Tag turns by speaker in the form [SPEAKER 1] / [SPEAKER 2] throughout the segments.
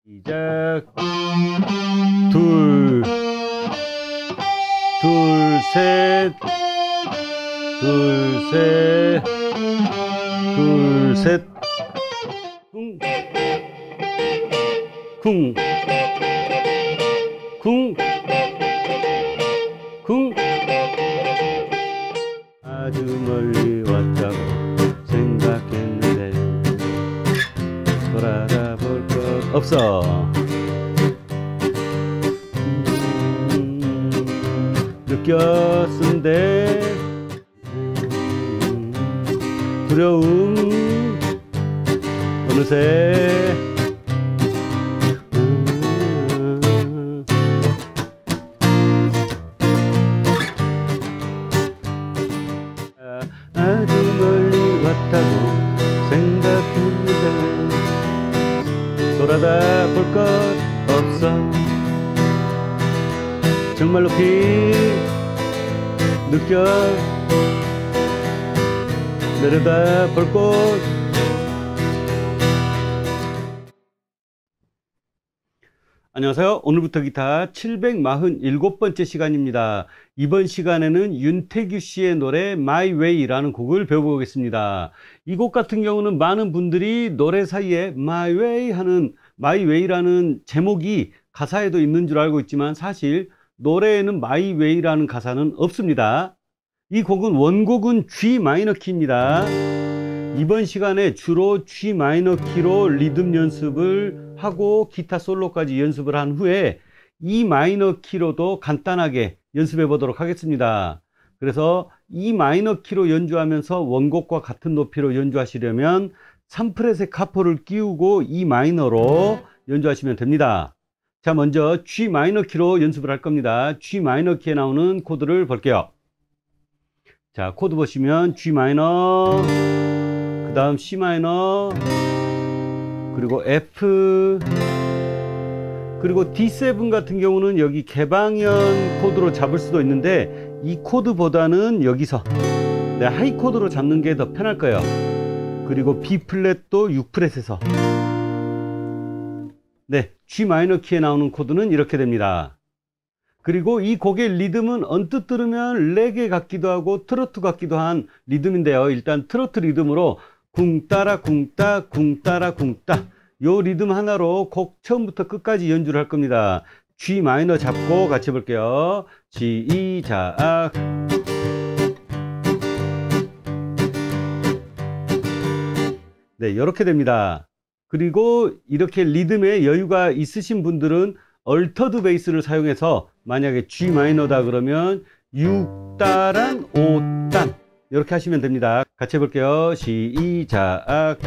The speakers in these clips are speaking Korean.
[SPEAKER 1] 시작. 둘, 둘, 셋, 둘, 셋, 둘, 셋. 쿵, 쿵, 쿵, 쿵. 아주 멀리 왔다고 생각했는데 돌아다 볼 것 없어. 느꼈는데 두려움 어느새 아주 멀리 왔다고 생각했는데 돌아다 볼 것 없어. 정말 높이 느껴 내려다 볼 곳. 안녕하세요. 오늘부터 기타 747번째 시간입니다. 이번 시간에는 윤태규 씨의 노래 My Way라는 곡을 배워보겠습니다. 이 곡 같은 경우는 많은 분들이 노래 사이에 My Way 하는 My Way라는 제목이 가사에도 있는 줄 알고 있지만 사실 노래에는 My Way라는 가사는 없습니다. 이 곡은 원곡은 G 마이너 키입니다. 이번 시간에 주로 G 마이너 키로 리듬 연습을 하고 기타 솔로까지 연습을 한 후에 E 마이너 키로도 간단하게 연습해 보도록 하겠습니다. 그래서 E 마이너 키로 연주하면서 원곡과 같은 높이로 연주하시려면 3프렛의 카포를 끼우고 E 마이너로 연주하시면 됩니다. 자, 먼저 G 마이너 키로 연습을 할 겁니다. G 마이너 키에 나오는 코드를 볼게요. 자, 코드 보시면 G 마이너, 그 다음 C 마이너, 그리고 F, 그리고 D7 같은 경우는 여기 개방현 코드로 잡을 수도 있는데 이 코드보다는 여기서 하이 코드로 잡는 게 더 편할 거예요. 그리고 B 플랫도 6프렛에서 G 마이너 키에 나오는 코드는 이렇게 됩니다. 그리고 이 곡의 리듬은 언뜻 들으면 레게 같기도 하고 트로트 같기도 한 리듬인데요. 일단 트로트 리듬으로 쿵 따라 쿵 따 쿵 따라 쿵 따 요 리듬 하나로 곡 처음부터 끝까지 연주를 할 겁니다. G 마이너 잡고 같이 해볼게요. 시작. 이렇게 됩니다. 그리고 이렇게 리듬에 여유가 있으신 분들은 얼터드 베이스를 사용해서 만약에 G 마이너다 그러면 6따란 5단 이렇게 하시면 됩니다. 같이 해볼게요. 시작.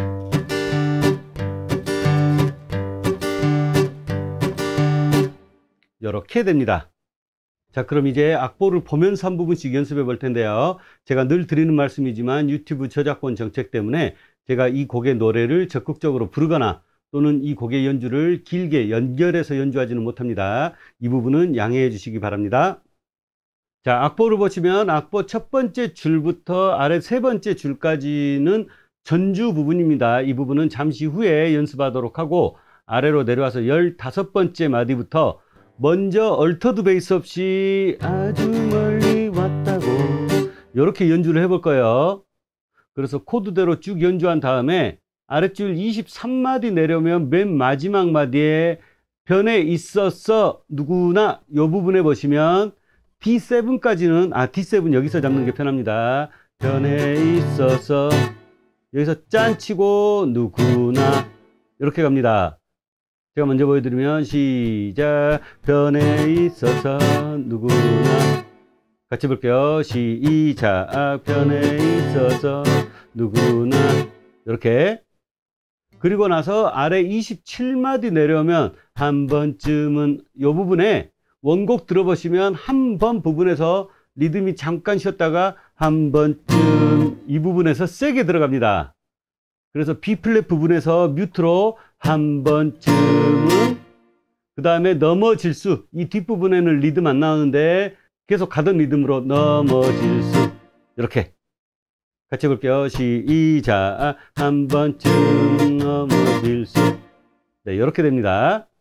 [SPEAKER 1] 이렇게 됩니다. 자, 그럼 이제 악보를 보면서 한 부분씩 연습해 볼 텐데요. 제가 늘 드리는 말씀이지만 유튜브 저작권 정책 때문에 제가 이 곡의 노래를 적극적으로 부르거나 또는 이 곡의 연주를 길게 연결해서 연주하지는 못합니다. 이 부분은 양해해 주시기 바랍니다. 자, 악보를 보시면 악보 첫 번째 줄부터 아래 세 번째 줄까지는 전주 부분입니다. 이 부분은 잠시 후에 연습하도록 하고 아래로 내려와서 15번째 마디부터 먼저 얼터드 베이스 없이 아주 멀리 왔다고 이렇게 연주를 해볼 거예요. 그래서 코드대로 쭉 연주한 다음에 아랫줄 23마디 내려오면 맨 마지막 마디에 변에 있었어 누구나 이 부분에 보시면 D7까지는 D7 여기서 잡는 게 편합니다. 변에 있어서 여기서 짠 치고 누구나 이렇게 갑니다. 제가 먼저 보여드리면 시작. 변에 있어서 누구나 같이 볼게요. 시작. 변에 있어서 누구나 이렇게. 그리고 나서 아래 27마디 내려오면 한 번쯤은 이 부분에 원곡 들어보시면 한 번 부분에서 리듬이 잠깐 쉬었다가 한 번쯤 이 부분에서 세게 들어갑니다. 그래서 B 플랫 부분에서 뮤트로 한 번쯤은 그 다음에 넘어질 수 이 뒷부분에는 리듬 안 나오는데 계속 가던 리듬으로 넘어질 수 이렇게 같이 해볼게요. 시작. 한 번쯤 넘어질 수 이렇게 됩니다.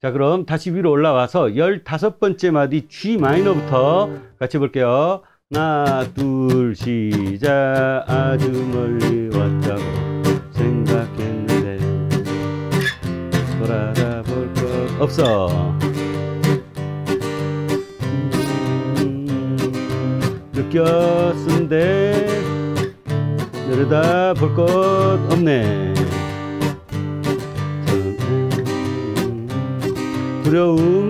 [SPEAKER 1] 자, 그럼 다시 위로 올라와서 15번째 마디 G 마이너부터 같이 볼게요. 하나, 둘, 시작. 아주 멀리 왔다고 생각했는데 돌아다 볼 것 없어. 느꼈는데 내려다 볼 것 없네. 두려움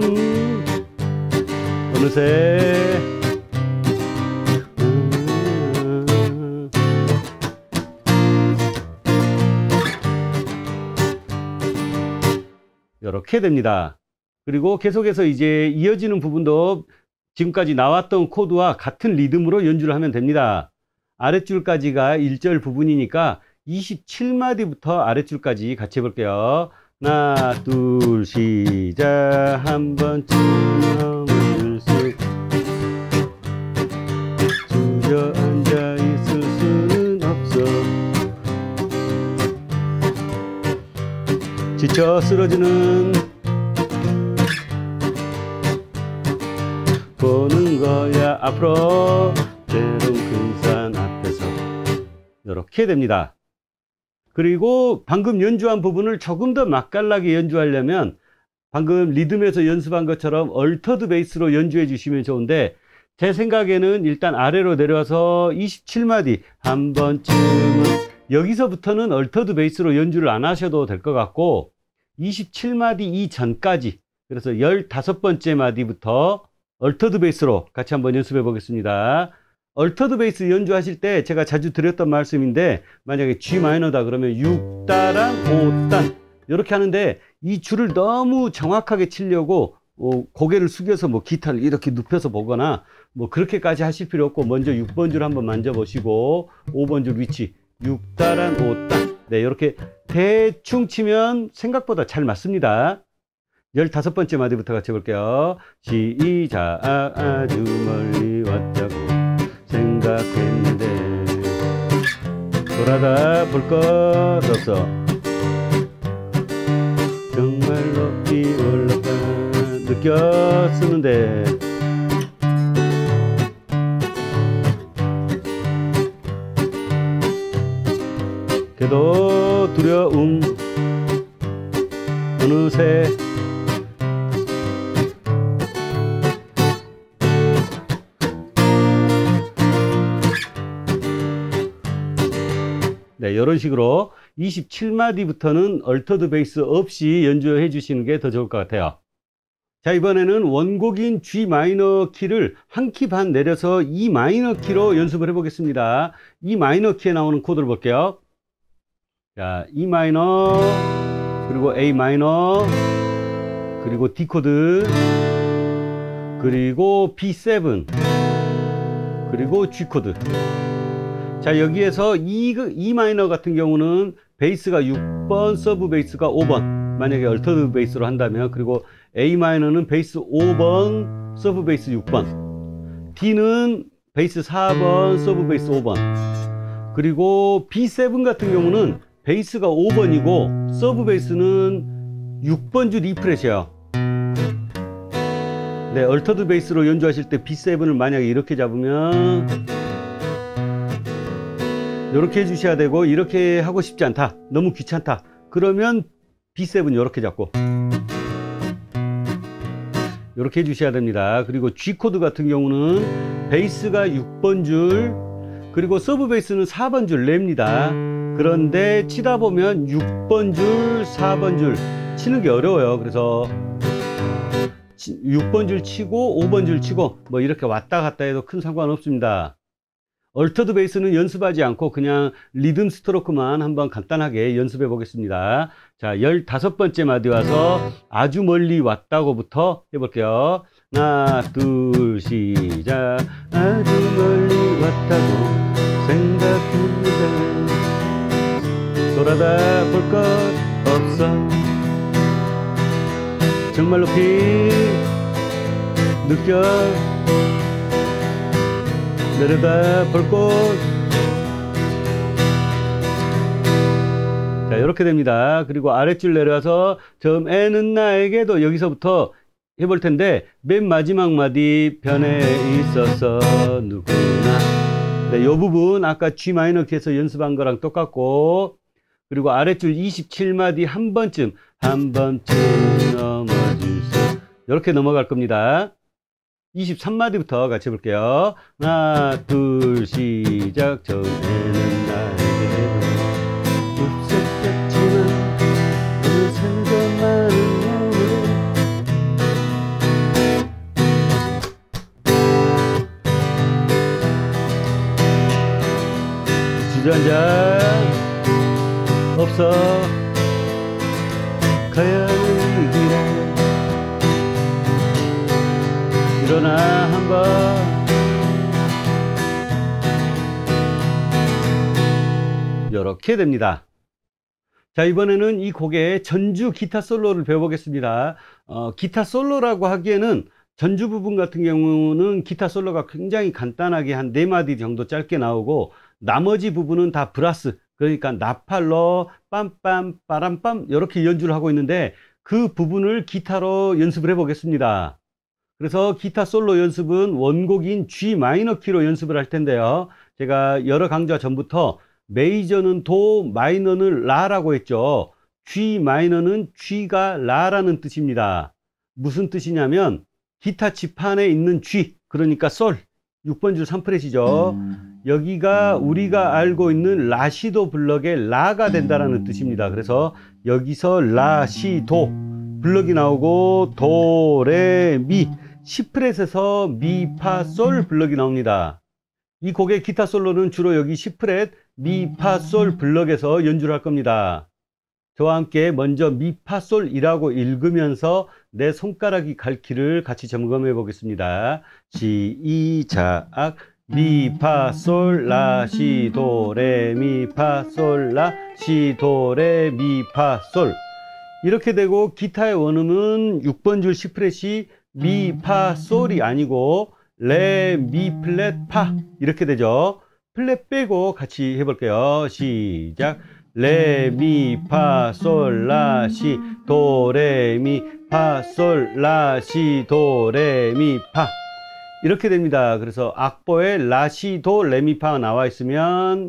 [SPEAKER 1] 어느새 이렇게 됩니다. 그리고 계속해서 이제 이어지는 부분도 지금까지 나왔던 코드와 같은 리듬으로 연주를 하면 됩니다. 아랫줄까지가 1절 부분이니까 27마디부터 아랫줄까지 같이 해볼게요. 하나, 둘, 시작. 한 번쯤 넘어질 수 주저앉아 있을 수는 없어. 지쳐 쓰러지는 보는 거야 앞으로 때론 큰 산 앞에서. 이렇게 됩니다. 그리고 방금 연주한 부분을 조금 더 맛깔나게 연주하려면 방금 리듬에서 연습한 것처럼 얼터드 베이스로 연주해 주시면 좋은데, 제 생각에는 일단 아래로 내려와서 27마디 한 번쯤은 여기서부터는 얼터드 베이스로 연주를 안 하셔도 될 것 같고, 27마디 이전까지, 그래서 15번째 마디부터 얼터드 베이스로 같이 한번 연습해 보겠습니다. 얼터드 베이스 연주하실 때 제가 자주 드렸던 말씀인데, 만약에 G 마이너다 그러면 6따랑 5단 이렇게 하는데, 이 줄을 너무 정확하게 치려고 고개를 숙여서 뭐 기타를 이렇게 눕혀서 보거나 뭐 그렇게까지 하실 필요 없고, 먼저 6번 줄 한번 만져보시고 5번 줄 위치 6따랑 5단, 네, 이렇게 대충 치면 생각보다 잘 맞습니다. 15번째 마디부터 같이 해볼게요. 시작. 아주 멀리 왔다고 생각했는데 돌아다 볼 것 없어. 정말 높이 올랐다 느꼈었는데 그래도 두려움 어느새 네, 이런 식으로 27마디부터는 얼터드 베이스 없이 연주해 주시는 게 더 좋을 것 같아요. 자, 이번에는 원곡인 G 마이너 키를 한 키 반 내려서 E 마이너 키로 연습을 해 보겠습니다. E 마이너 키에 나오는 코드를 볼게요. 자, E 마이너, 그리고 A 마이너, 그리고 D 코드, 그리고 B7, 그리고 G 코드. 자, 여기에서 E 마이너 같은 경우는 베이스가 6번, 서브 베이스가 5번. 만약에 얼터드 베이스로 한다면, 그리고 A 마이너는 베이스 5번, 서브 베이스 6번. D는 베이스 4번, 서브 베이스 5번. 그리고 B7 같은 경우는 베이스가 5번이고 서브 베이스는 6번 줄 E 프렛이에요. 네, 얼터드 베이스로 연주하실 때 B7을 만약에 이렇게 잡으면 이렇게 해주셔야 되고, 이렇게 하고 싶지 않다, 너무 귀찮다 그러면 B7 이렇게 잡고 이렇게 해주셔야 됩니다. 그리고 G 코드 같은 경우는 베이스가 6번 줄, 그리고 서브 베이스는 4번 줄 랩니다. 그런데 치다 보면 6번 줄, 4번 줄 치는 게 어려워요. 그래서 6번 줄 치고 5번 줄 치고 뭐 이렇게 왔다 갔다 해도 큰 상관없습니다. 얼터드 베이스는 연습하지 않고 그냥 리듬 스트로크만 한번 간단하게 연습해 보겠습니다. 자, 15번째 마디 와서 아주 멀리 왔다고부터 해볼게요. 하나, 둘, 시작. 아주 멀리 왔다고 생각했는데 돌아다 볼 것 없어. 정말 높이 느껴 내려다 볼 곳. 자, 자, 이렇게 됩니다. 그리고 아랫줄 내려와서 점 N은 나에게도 여기서부터 해볼 텐데, 맨 마지막 마디 변해 있어서 누구나. 네, 이 부분 아까 G 마이너 키에서 연습한 거랑 똑같고, 그리고 아랫줄 27마디 한 번쯤 넘어주세요. 이렇게 넘어갈 겁니다. 23마디부터 같이 해볼게요. 하나, 둘, 시작. 전에는 나에게도 없었겠지만 오늘 생각만은 주저앉아 없어 가야 하는 길에 일어나 한번 이렇게 됩니다. 자, 이번에는 이 곡의 전주 기타 솔로를 배워보겠습니다. 기타 솔로라고 하기에는 전주 부분 같은 경우는 기타 솔로가 굉장히 간단하게 한 4마디 정도 짧게 나오고, 나머지 부분은 다 브라스, 그러니까 나팔로 빰빰 빠람빰 이렇게 연주를 하고 있는데, 그 부분을 기타로 연습을 해 보겠습니다. 그래서 기타 솔로 연습은 원곡인 G 마이너 키로 연습을 할 텐데요. 제가 여러 강좌 전부터 메이저는 도, 마이너는 라라고 했죠. G 마이너는 G가 라라는 뜻입니다. 무슨 뜻이냐면 기타 지판에 있는 G, 그러니까 솔, 6번 줄 3프렛이죠. 여기가 우리가 알고 있는 라시도 블럭의 라가 된다라는 뜻입니다. 그래서 여기서 라시도 블럭이 나오고 도, 레, 미, C프렛에서 미, 파, 솔 블럭이 나옵니다. 이 곡의 기타 솔로는 주로 여기 C프렛, 미, 파, 솔 블럭에서 연주를 할 겁니다. 저와 함께 먼저 미, 파, 솔이라고 읽으면서 내 손가락이 갈 길을 같이 점검해 보겠습니다. 시작. 미, 파, 솔, 라, 시, 도, 레, 미, 파, 솔, 라, 시, 도, 레, 미, 파, 솔. 이렇게 되고 기타의 원음은 6번 줄 C프렛이 미, 파, 솔이 아니고 레, 미, 플랫, 파 이렇게 되죠. 플랫 빼고 같이 해볼게요. 시작. 레, 미, 파, 솔, 라, 시, 도, 레, 미, 파, 솔, 라, 시, 도, 레, 미, 파 이렇게 됩니다. 그래서 악보에 라, 시, 도, 레, 미, 파가 나와 있으면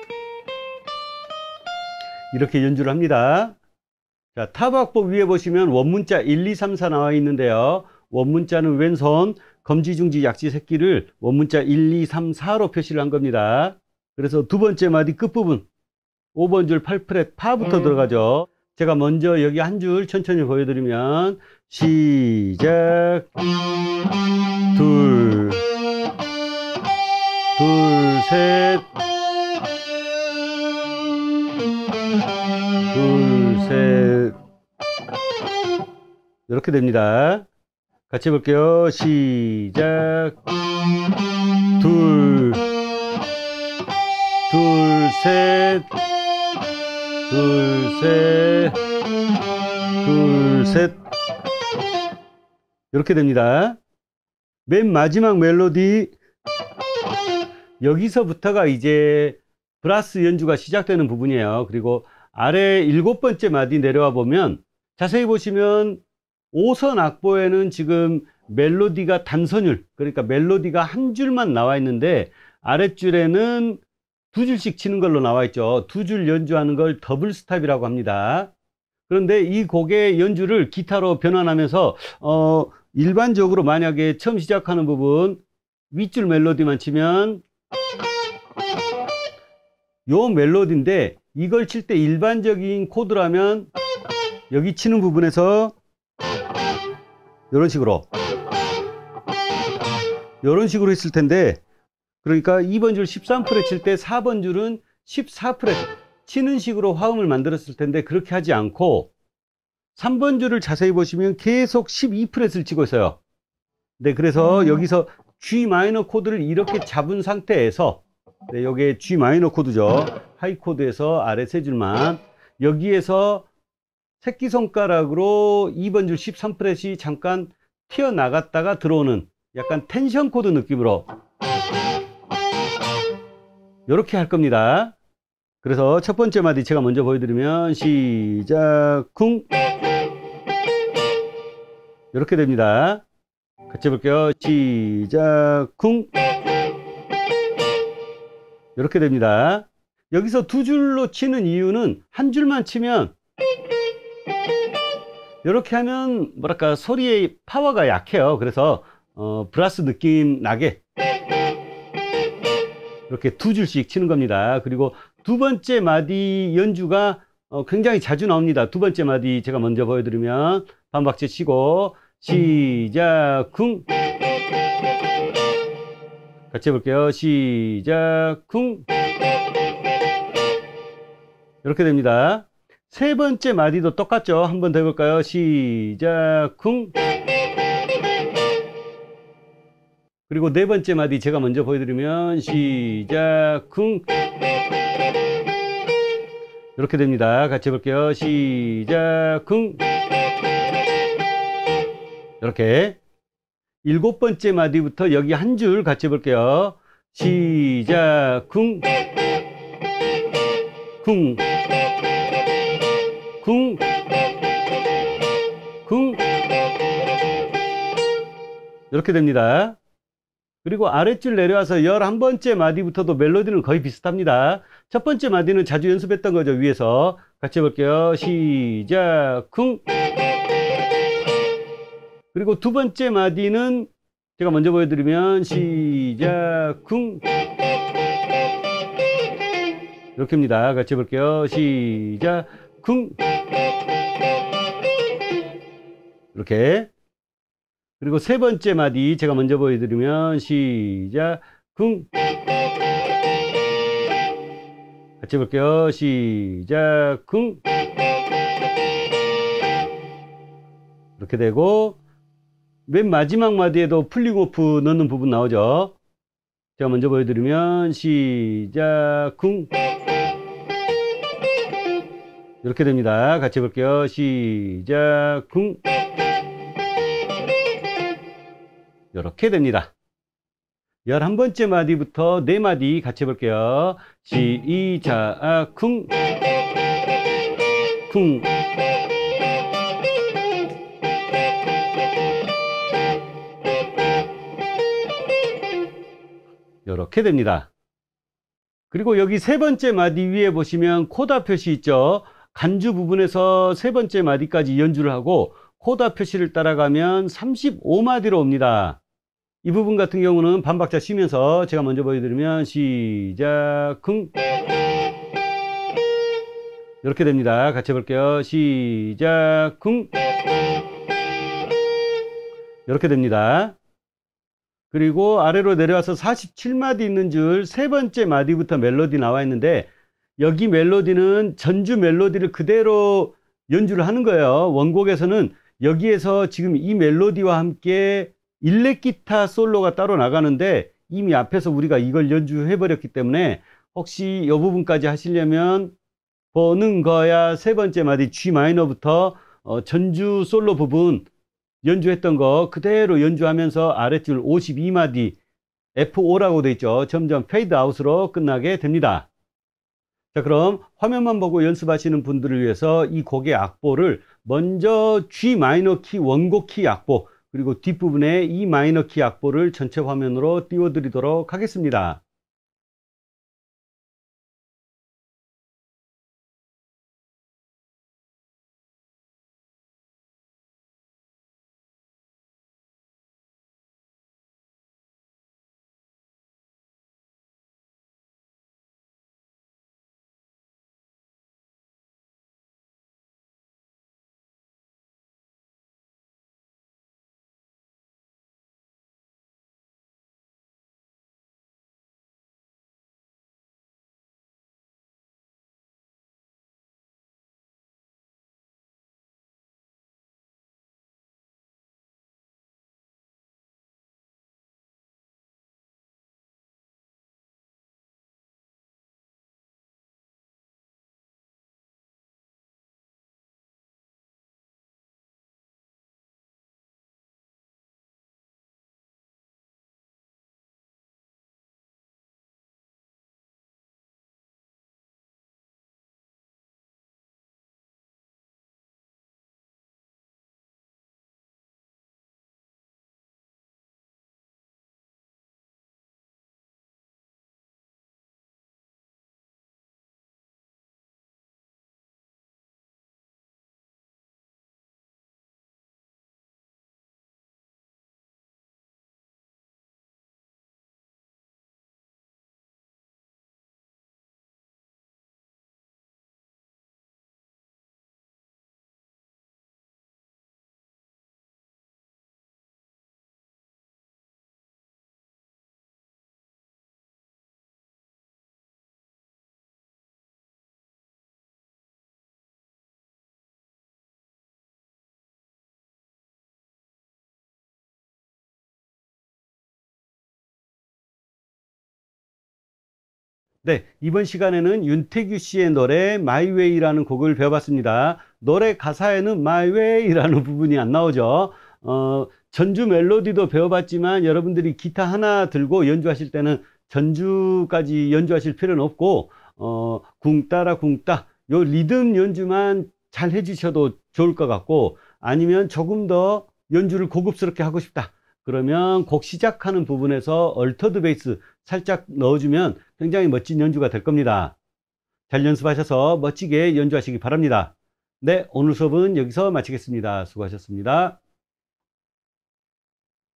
[SPEAKER 1] 이렇게 연주를 합니다. 자, 타브악보 위에 보시면 원문자 1, 2, 3, 4 나와 있는데요. 원문자는 왼손, 검지, 중지, 약지, 새끼를 원문자 1, 2, 3, 4로 표시를 한 겁니다. 그래서 두 번째 마디 끝부분 5번 줄 8프렛 파부터 들어가죠. 제가 먼저 여기 한 줄 천천히 보여드리면 시작. 둘, 셋, 둘, 셋 이렇게 됩니다. 같이 해볼게요. 시작. 둘, 셋, 둘, 셋, 둘, 셋 이렇게 됩니다. 맨 마지막 멜로디 여기서부터가 이제 브라스 연주가 시작되는 부분이에요. 그리고 아래 7번째 마디 내려와 보면 자세히 보시면 5선 악보에는 지금 멜로디가 단선율, 그러니까 멜로디가 한 줄만 나와 있는데 아랫줄에는 두 줄씩 치는 걸로 나와 있죠. 두 줄 연주하는 걸 더블 스탑이라고 합니다. 그런데 이 곡의 연주를 기타로 변환하면서 일반적으로 만약에 처음 시작하는 부분 윗줄 멜로디만 치면 요 멜로디인데, 이걸 칠 때 일반적인 코드라면 여기 치는 부분에서 이런 식으로 했을 텐데, 그러니까 2번 줄 13프렛 칠 때 4번 줄은 14프렛 치는 식으로 화음을 만들었을 텐데 그렇게 하지 않고 3번 줄을 자세히 보시면 계속 12프렛을 치고 있어요. 네, 그래서 여기서 G 마이너 코드를 이렇게 잡은 상태에서, 네, 여기에 G 마이너 코드죠. 하이 코드에서 아래 세 줄만, 여기에서 새끼손가락으로 2번 줄 13프렛이 잠깐 튀어나갔다가 들어오는 약간 텐션 코드 느낌으로 이렇게 할 겁니다. 그래서 첫 번째 마디 제가 먼저 보여드리면 시작 쿵 이렇게 됩니다. 같이 해볼게요. 시작 쿵 이렇게 됩니다. 여기서 두 줄로 치는 이유는 한 줄만 치면 이렇게 하면 뭐랄까 소리의 파워가 약해요. 그래서 브라스 느낌 나게 이렇게 두 줄씩 치는 겁니다. 그리고 두 번째 마디 연주가 굉장히 자주 나옵니다. 두 번째 마디 제가 먼저 보여드리면 반박자 치고 시작 쿵 같이 해볼게요. 시작 쿵 이렇게 됩니다. 세 번째 마디도 똑같죠. 한 번 더 해볼까요? 시작 쿵 그리고 네 번째 마디 제가 먼저 보여드리면 시작 쿵 이렇게 됩니다. 같이 해볼게요. 시작 쿵 이렇게 일곱 번째 마디부터 여기 한 줄 같이 해볼게요. 시작 쿵 쿵 쿵 쿵 이렇게 됩니다. 그리고 아랫줄 내려와서 11번째 마디부터도 멜로디는 거의 비슷합니다. 첫 번째 마디는 자주 연습했던 거죠. 위에서 같이 해볼게요. 시작 쿵 그리고 두 번째 마디는 제가 먼저 보여드리면 시작 쿵 이렇게입니다. 같이 해볼게요. 시작 쿵 이렇게 그리고 세 번째 마디 제가 먼저 보여드리면 시작 쿵 같이 해볼게요. 시작 쿵 이렇게 되고 맨 마지막 마디에도 풀링 오프 넣는 부분 나오죠. 제가 먼저 보여드리면 시작 쿵 이렇게 됩니다. 같이 해볼게요. 시작 쿵 이렇게 됩니다. 11번째 마디부터 4마디 같이 해볼게요. 시작 쿵 쿵 이렇게 됩니다. 그리고 여기 세 번째 마디 위에 보시면 코다 표시 있죠. 간주 부분에서 세 번째 마디까지 연주를 하고 코다 표시를 따라가면 35마디로 옵니다. 이 부분 같은 경우는 반박자 쉬면서 제가 먼저 보여드리면 시작 쿵 이렇게 됩니다. 같이 해볼게요. 시작 쿵 이렇게 됩니다. 그리고 아래로 내려와서 47마디 있는 줄 세 번째 마디부터 멜로디 나와 있는데 여기 멜로디는 전주 멜로디를 그대로 연주를 하는 거예요. 원곡에서는 여기에서 지금 이 멜로디와 함께 일렉 기타 솔로가 따로 나가는데 이미 앞에서 우리가 이걸 연주해 버렸기 때문에 혹시 이 부분까지 하시려면 보는 거야 세 번째 마디 G 마이너부터 전주 솔로 부분 연주했던 거 그대로 연주하면서 아랫줄 52마디 F5라고 되어 있죠. 점점 페이드 아웃으로 끝나게 됩니다. 자, 그럼 화면만 보고 연습하시는 분들을 위해서 이 곡의 악보를 먼저 G 마이너 키 원곡 키 악보 그리고 뒷부분에 E 마이너 키 악보를 전체 화면으로 띄워드리도록 하겠습니다. 네, 이번 시간에는 윤태규 씨의 노래 마이웨이라는 곡을 배워봤습니다. 노래 가사에는 마이웨이라는 부분이 안 나오죠. 전주 멜로디도 배워봤지만 여러분들이 기타 하나 들고 연주하실 때는 전주까지 연주하실 필요는 없고 궁 따라 궁 따 요 리듬 연주만 잘 해주셔도 좋을 것 같고, 아니면 조금 더 연주를 고급스럽게 하고 싶다 그러면 곡 시작하는 부분에서 얼터드 베이스 살짝 넣어주면 굉장히 멋진 연주가 될 겁니다. 잘 연습하셔서 멋지게 연주하시기 바랍니다. 네, 오늘 수업은 여기서 마치겠습니다. 수고하셨습니다.